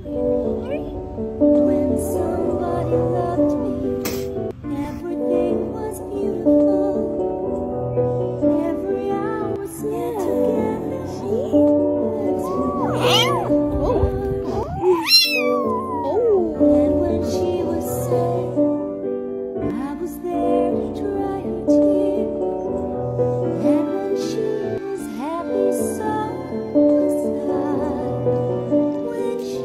When somebody loved me, everything was beautiful. Every hour was spent together. And when she was sad, I was there to dry her tears. And when she was happy, so was I. When she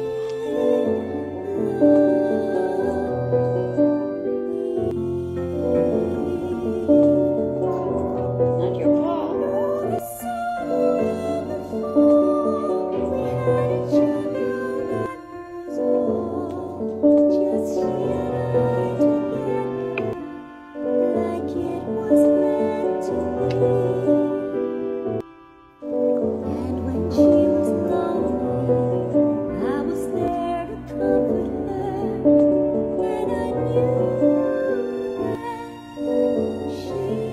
loved me. Not your paw. The summer of the fall, we had each other that was all. Just she and I together, like it was meant to be. And when she was lonely, I was there to comfort her. And I knew that she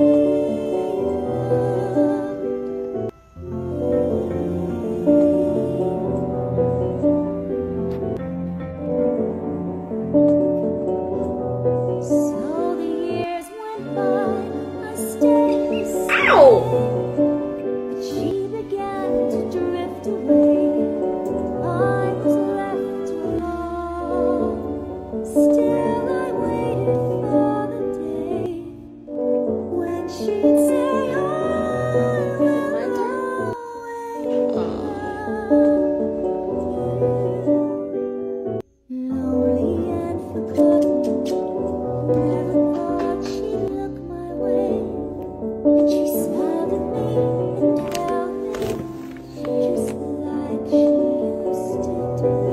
So the years went by, I stayed beside her, but she began to drift away. I was left alone. Still I waited for the day when she'd say, I will always love you. Lonely and forgotten, never thought she'd look my way. And she smiled at me and held me just like she used to do.